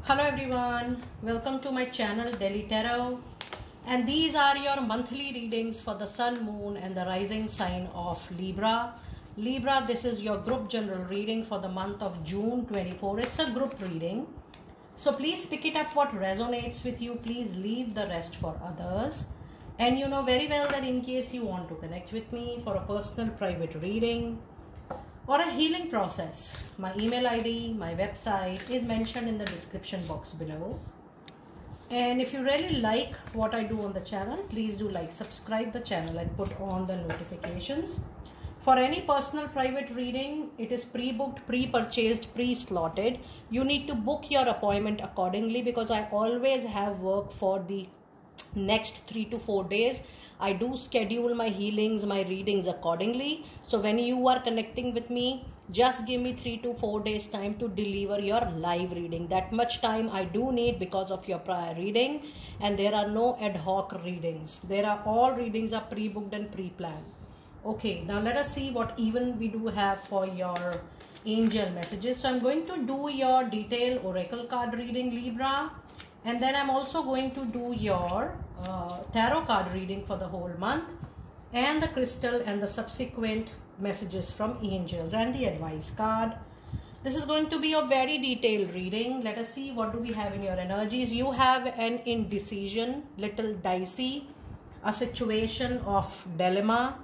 Hello everyone, welcome to my channel Delhi Tarot, and these are your monthly readings for the Sun, Moon and the rising sign of Libra. Libra, this is your group general reading for the month of June 24. It's a group reading, so please pick it up what resonates with you. Please leave the rest for others. And you know very well that in case you want to connect with me for a personal private reading or a healing process, my email ID, my website is mentioned in the description box below. And if you really like what I do on the channel, please do like, subscribe the channel and put on the notifications. For any personal private reading, it is pre-booked, pre-purchased, pre-slotted. You need to book your appointment accordingly because I always have work for the next 3 to 4 days. I do schedule my healings, my readings accordingly. So when you are connecting with me, just give me 3 to 4 days time to deliver your live reading. That much time I do need because of your prior reading, and there are no ad hoc readings. All readings are pre-booked and pre-planned. Okay, now let us see what even we do have for your angel messages. So I'm going to do your detailed oracle card reading, Libra. And then I'm also going to do your tarot card reading for the whole month, and the crystal and the subsequent messages from angels and the advice card. This is going to be a very detailed reading. Let us see what do we have in your energies. You have an indecision, little dicey, a situation of dilemma.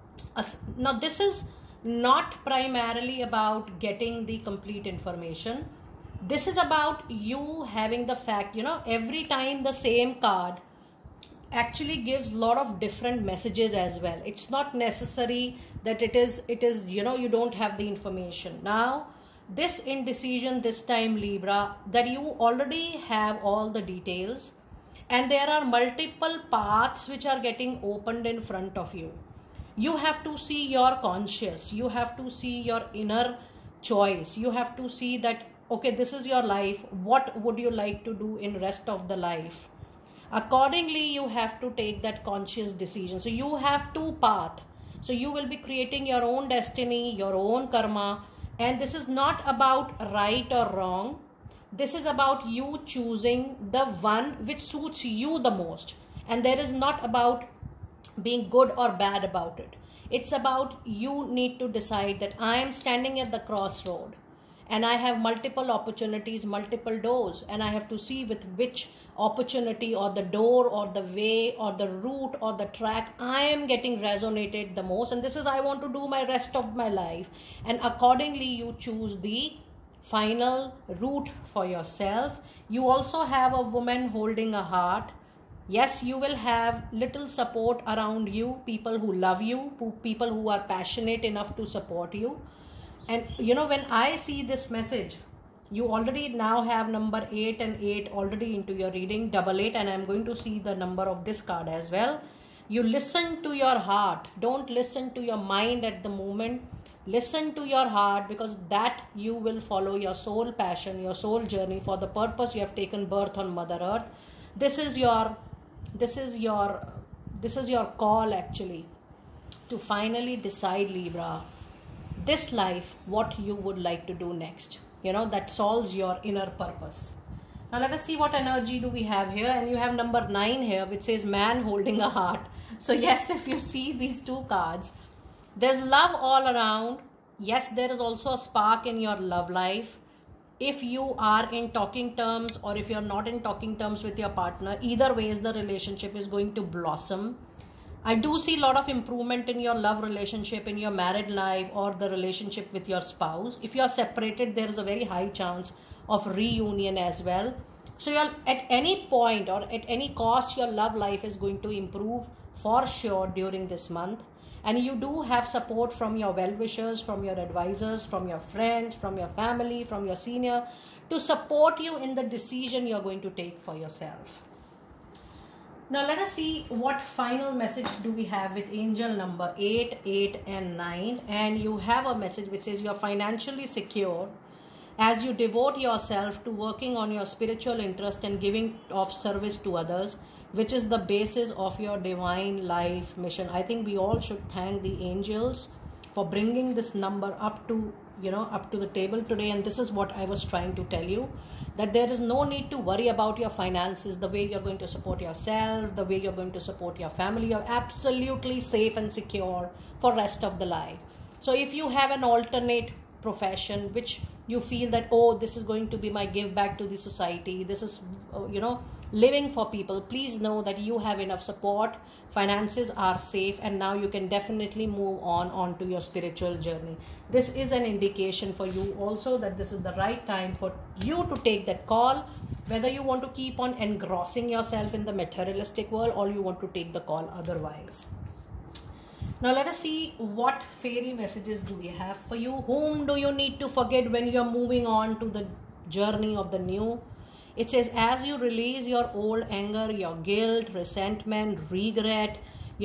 Now this is not primarily about getting the complete information. This is about you having the fact, every time the same card actually gives a lot of different messages as well. It's not necessary that it is you don't have the information. Now this indecision this time, Libra, that you already have all the details and there are multiple paths which are getting opened in front of you. You have to see your conscious, you have to see your inner choice, you have to see that okay, this is your life. What would you like to do in rest of the life? Accordingly, you have to take that conscious decision. So you have two paths. So you will be creating your own destiny, your own karma. And this is not about right or wrong. This is about you choosing the one which suits you the most. And there is not about being good or bad about it. It's about you need to decide that I am standing at the crossroad. And I have multiple opportunities, multiple doors, and I have to see with which opportunity or the door or the way or the route or the track I am getting resonated the most, and this is I want to do my rest of my life. And accordingly you choose the final route for yourself. You also have a woman holding a heart. Yes, you will have little support around you, people who love you, people who are passionate enough to support you. And when I see this message, you already now have number 8 and 8 already into your reading, double 8, and I'm going to see the number of this card as well. You listen to your heart. Don't listen to your mind at the moment. Listen to your heart, because that you will follow your soul passion, your soul journey for the purpose you have taken birth on Mother Earth. This is your call actually to finally decide, Libra, this life, what you would like to do next. That solves your inner purpose. Now let us see what energy do we have here. And you have number 9 here, which says man holding a heart. So yes, if you see these two cards, there's love all around. Yes, there is also a spark in your love life. If you are in talking terms or if you're not in talking terms with your partner, either ways the relationship is going to blossom. I do see a lot of improvement in your love relationship, in your married life or the relationship with your spouse. If you are separated, there is a very high chance of reunion as well. So you're at any point or at any cost, your love life is going to improve for sure during this month. And you do have support from your well-wishers, from your advisors, from your friends, from your family, from your senior to support you in the decision you're going to take for yourself. Now let us see what final message do we have with angel number 8, 8 and 9. And you have a message which says you are financially secure as you devote yourself to working on your spiritual interest and giving of service to others, which is the basis of your divine life mission. I think we all should thank the angels for bringing this number up to up to the table today, and this is what I was trying to tell you, that there is no need to worry about your finances, the way you're going to support yourself, the way you're going to support your family. You're absolutely safe and secure for rest of the life. So if you have an alternate profession which you feel that, oh, this is going to be my give back to the society, this is living for people, please know that you have enough support, finances are safe, and now you can definitely move on to your spiritual journey. This is an indication for you also that this is the right time for you to take that call, whether you want to keep on engrossing yourself in the materialistic world or you want to take the call otherwise. Now let us see what fairy messages do we have for you. Whom do you need to forget when you're moving on to the journey of the new? It says, as you release your old anger, your guilt, resentment, regret,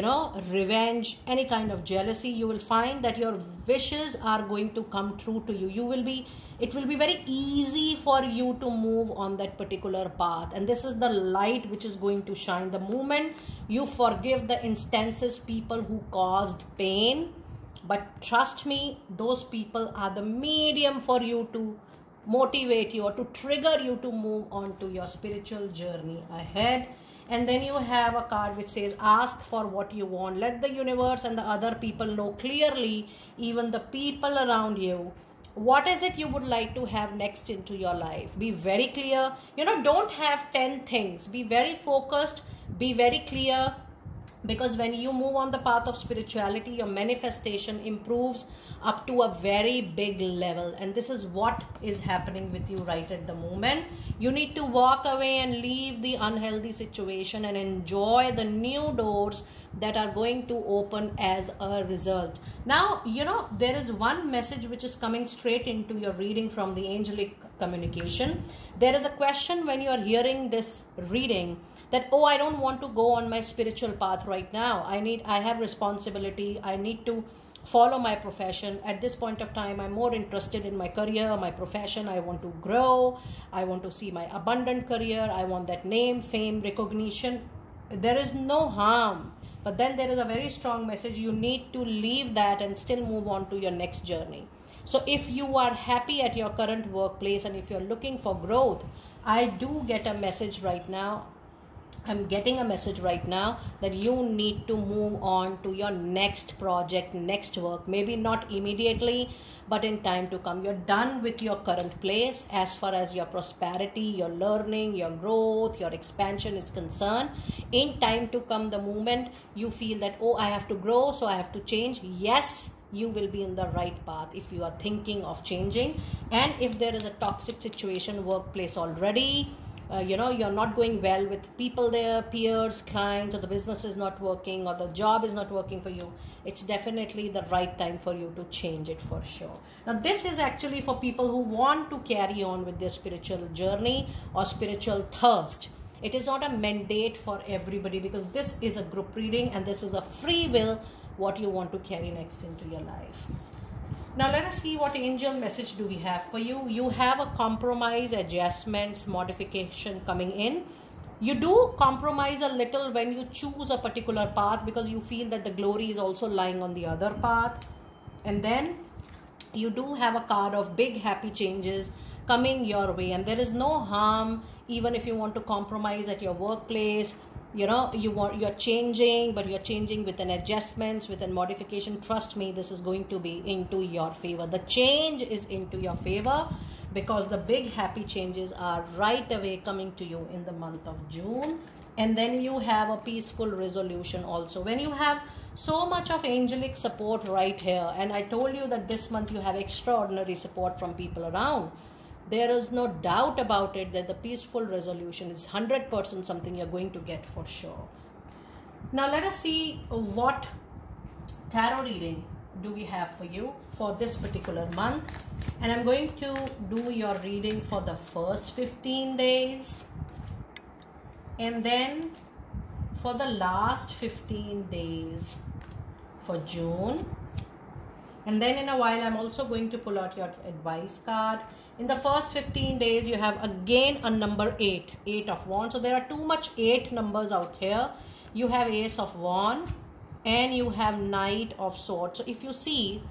revenge, any kind of jealousy, you will find that your wishes are going to come true to you. It will be very easy for you to move on that particular path. And this is the light which is going to shine. The moment you forgive the instances, people who caused pain, but trust me, those people are the medium for you to motivate you or to trigger you to move on to your spiritual journey ahead. And then you have a card which says, ask for what you want. Let the universe and the other people know clearly, even the people around you, what is it you would like to have next into your life. Be very clear. Don't have 10 things. Be very focused. Be very clear. Because when you move on the path of spirituality, your manifestation improves up to a very big level. And this is what is happening with you right at the moment. You need to walk away and leave the unhealthy situation and enjoy the new doors that are going to open as a result. Now, there is one message which is coming straight into your reading from the angelic communication. There is a question when you are hearing this reading that, oh, I don't want to go on my spiritual path right now. I have responsibility. I need to follow my profession. At this point of time, I'm more interested in my career, my profession. I want to grow. I want to see my abundant career. I want that name, fame, recognition. There is no harm. But then there is a very strong message. You need to leave that and still move on to your next journey. So if you are happy at your current workplace and if you're looking for growth, I do get a message right now. I'm getting a message right now that you need to move on to your next project, next work. Maybe not immediately, but in time to come. You're done with your current place as far as your prosperity, your learning, your growth, your expansion is concerned. In time to come, the moment you feel that, oh, I have to grow, so I have to change. Yes, you will be in the right path if you are thinking of changing. And if there is a toxic situation, workplace already, you're not going well with people there, peers, clients, or the business is not working or the job is not working for you, it's definitely the right time for you to change it for sure. Now, this is actually for people who want to carry on with their spiritual journey or spiritual thirst. It is not a mandate for everybody because this is a group reading and this is a free will what you want to carry next into your life. Now let us see what angel message do we have for you. You have a compromise, adjustments, modification coming in. You do compromise a little when you choose a particular path because you feel that the glory is also lying on the other path. And then you do have a card of big happy changes coming your way, and there is no harm even if you want to compromise at your workplace. You're changing, but you're changing with an adjustments, with a modification. Trust me, this is going to be into your favor. The change is into your favor because the big happy changes are right away coming to you in the month of June. And then you have a peaceful resolution also. When you have so much of angelic support right here, and I told you that this month you have extraordinary support from people around, there is no doubt about it that the peaceful resolution is 100% something you're going to get for sure. Now let us see what tarot reading do we have for you for this particular month. And I'm going to do your reading for the first 15 days. And then for the last 15 days for June. And then in a while, I'm also going to pull out your advice card. In the first 15 days, you have again a number 8, 8 of Wands. So there are too much 8 numbers out here. You have Ace of Wands and you have Knight of Swords. So if you see,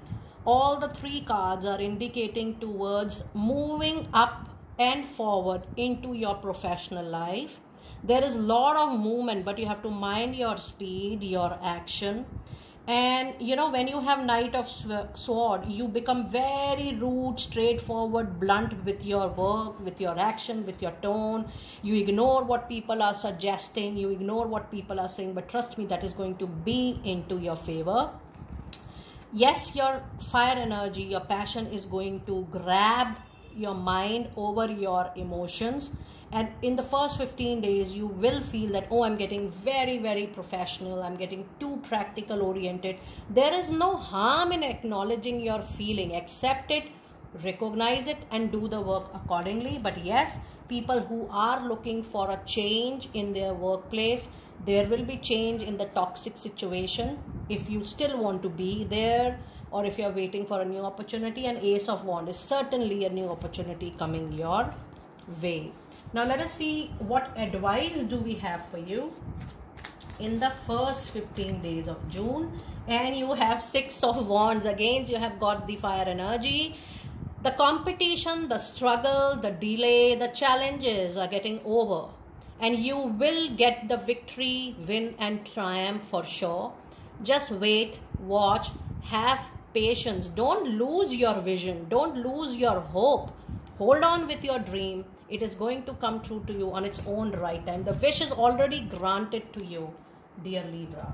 all the three cards are indicating towards moving up and forward into your professional life. There is a lot of movement, but you have to mind your speed, your action. And you know, when you have Knight of Sword, you become very rude, straightforward, blunt with your work, with your action, with your tone. You ignore what people are suggesting, you ignore what people are saying, but trust me, that is going to be into your favor. Yes, your fire energy, your passion is going to grab your mind over your emotions. And in the first 15 days, you will feel that, oh, I'm getting very, very professional. I'm getting too practical oriented. There is no harm in acknowledging your feeling. Accept it, recognize it, and do the work accordingly. But yes, people who are looking for a change in their workplace, there will be change in the toxic situation. If you still want to be there, or if you're waiting for a new opportunity, an Ace of Wands is certainly a new opportunity coming your way. Now let us see what advice do we have for you in the first 15 days of June. And you have Six of Wands. Again, you have got the fire energy. The competition, the struggle, the delay, the challenges are getting over. And you will get the victory, win and triumph for sure. Just wait, watch, have patience. Don't lose your vision. Don't lose your hope. Hold on with your dream. It is going to come true to you on its own right time. The wish is already granted to you, dear Libra.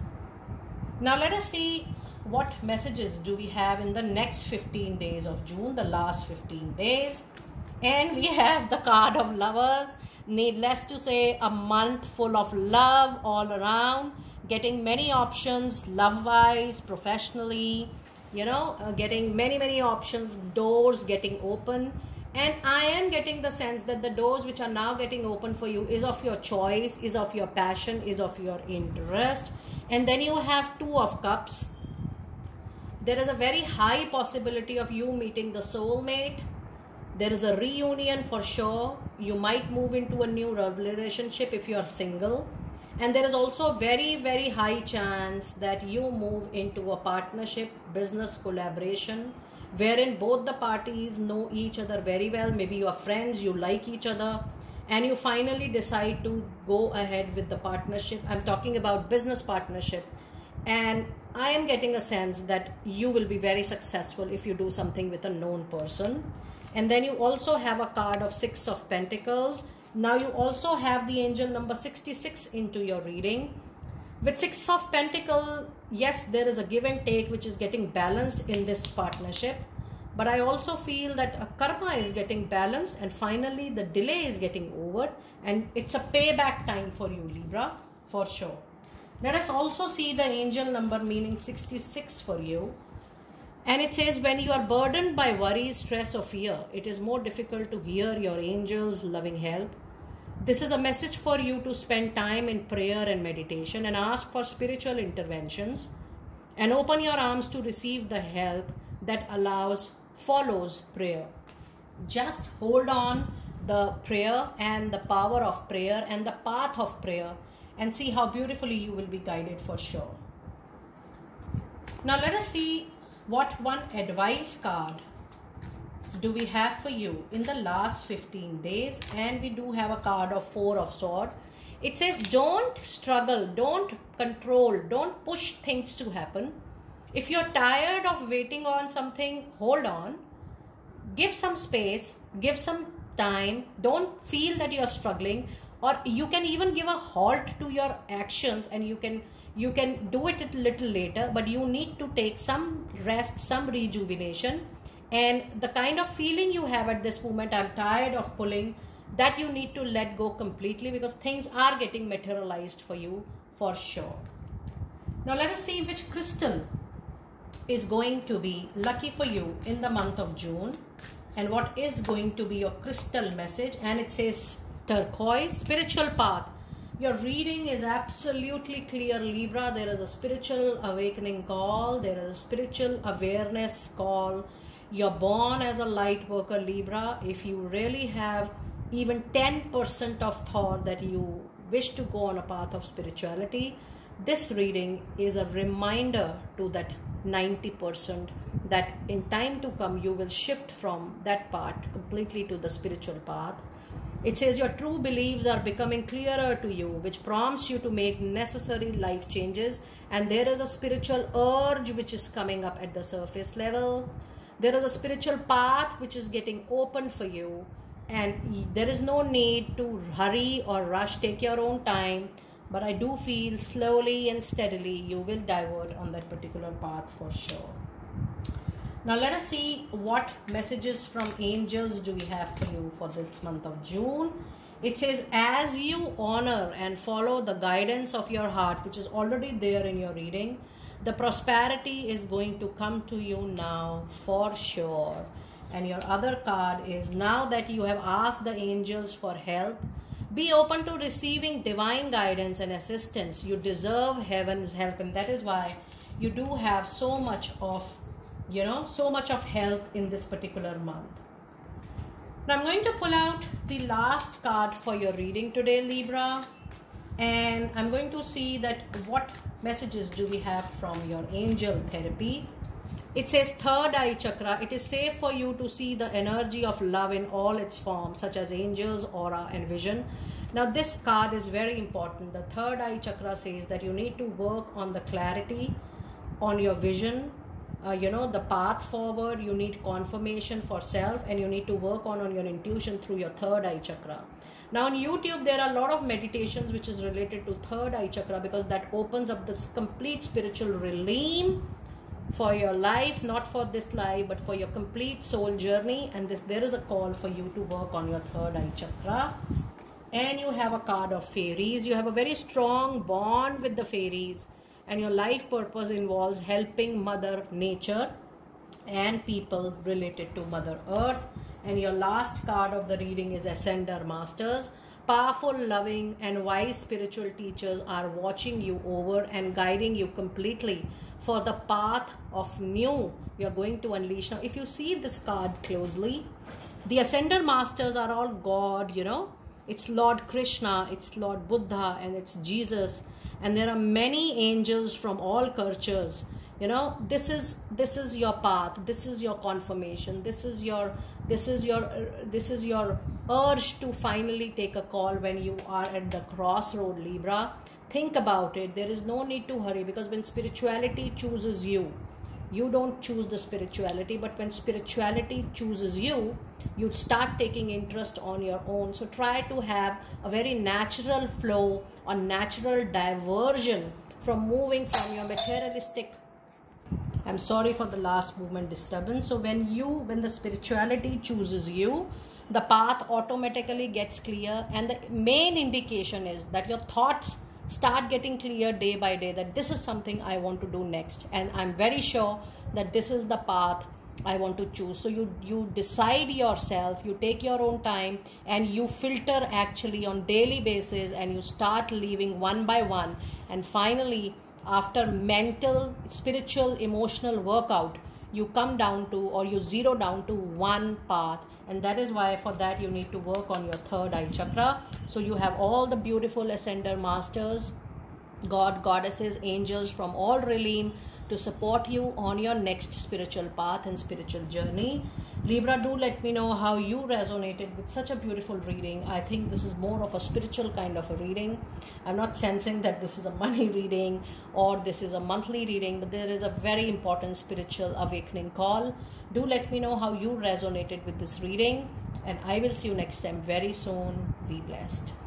Now let us see what messages do we have in the next 15 days of June, the last 15 days. And we have the card of Lovers. Needless to say, a month full of love all around, getting many options, love-wise, professionally, you know, getting many options, doors getting open. And I am getting the sense that the doors which are now getting open for you is of your choice, is of your passion, is of your interest. And then you have Two of Cups. There is a very high possibility of you meeting the soulmate. There is a reunion for sure. You might move into a new relationship if you are single. And there is also a very high chance that you move into a partnership, business collaboration, wherein both the parties know each other very well. Maybe you are friends, you like each other, and you finally decide to go ahead with the partnership. I'm talking about business partnership. And I am getting a sense that you will be very successful if you do something with a known person. And then you also have a card of Six of Pentacles. Now you also have the angel number 66 into your reading. With Six of Pentacles, yes, there is a give and take which is getting balanced in this partnership. But I also feel that a karma is getting balanced, and finally the delay is getting over. And it's a payback time for you, Libra, for sure. Let us also see the angel number meaning 66 for you. And it says, when you are burdened by worry, stress or fear, it is more difficult to hear your angels' loving help. This is a message for you to spend time in prayer and meditation and ask for spiritual interventions, and open your arms to receive the help that follows prayer. Just hold on the prayer and the power of prayer and the path of prayer, and see how beautifully you will be guided for sure. Now let us see what one advice card do we have for you in the last 15 days. And we do have a card of Four of Swords. It says, don't struggle, don't control, don't push things to happen. If you're tired of waiting on something, hold on. Give some space, give some time. Don't feel that you're struggling, or you can even give a halt to your actions, and you can do it a little later, but you need to take some rest, some rejuvenation. And the kind of feeling you have at this moment, I'm tired of pulling, that you need to let go completely, because things are getting materialized for you for sure. Now let us see which crystal is going to be lucky for you in the month of June, and what is going to be your crystal message. And it says turquoise, spiritual path. Your reading is absolutely clear, Libra. There is a spiritual awakening call. There is a spiritual awareness call. You're born as a light worker, Libra. If you really have even 10% of thought that you wish to go on a path of spirituality, this reading is a reminder to that 90% that in time to come you will shift from that part completely to the spiritual path. It says your true beliefs are becoming clearer to you, which prompts you to make necessary life changes, and there is a spiritual urge which is coming up at the surface level. There is a spiritual path which is getting open for you, and there is no need to hurry or rush. Take your own time, but I do feel slowly and steadily you will divert on that particular path for sure. Now let us see what messages from angels do we have for you for this month of June. It says, as you honor and follow the guidance of your heart, which is already there in your reading, the prosperity is going to come to you now for sure. And your other card is, now that you have asked the angels for help, be open to receiving divine guidance and assistance. You deserve heaven's help, and that is why you do have so much of help in this particular month. Now I'm going to pull out the last card for your reading today, Libra, and I'm going to see that what messages do we have from your angel therapy. It says third eye chakra. It is safe for you to see the energy of love in all its forms, such as angels, aura, and vision. Now this card is very important. The third eye chakra says that you need to work on the clarity, on your vision, the path forward. You need confirmation for self, and you need to work on your intuition through your third eye chakra. Now on YouTube there are a lot of meditations which is related to third eye chakra, because that opens up this complete spiritual realm for your life, not for this life but for your complete soul journey. And there is a call for you to work on your third eye chakra. And you have a card of fairies. You have a very strong bond with the fairies, and your life purpose involves helping Mother Nature and people related to Mother Earth. And your last card of the reading is Ascender Masters. Powerful, loving, and wise spiritual teachers are watching you over and guiding you completely for the path of new you're going to unleash. Now, if you see this card closely, the Ascender Masters are all God, It's Lord Krishna, it's Lord Buddha, and it's Jesus. And there are many angels from all cultures. This is your path. This is your confirmation. This is your urge to finally take a call when you are at the crossroad, Libra. Think about it. There is no need to hurry, because when spirituality chooses you, you don't choose the spirituality, but when spirituality chooses you, you start taking interest on your own. So try to have a very natural flow or natural diversion from moving from your materialistic. I'm sorry for the last movement disturbance. So when the spirituality chooses you, the path automatically gets clear, and the main indication is that your thoughts start getting clear day by day, that this is something I want to do next, and I'm very sure that this is the path I want to choose. So you decide yourself, you take your own time, and you filter actually on daily basis, and you start leaving one by one, and finally after mental, spiritual, emotional workout, you come down to, or you zero down to one path. And that is why for that you need to work on your third eye chakra. So you have all the beautiful Ascender Masters, God, goddesses, angels from all realm to support you on your next spiritual path and spiritual journey. Libra, do let me know how you resonated with such a beautiful reading. I think this is more of a spiritual kind of a reading. I'm not sensing that this is a money reading or this is a monthly reading, but there is a very important spiritual awakening call. Do let me know how you resonated with this reading, and I will see you next time very soon. Be blessed.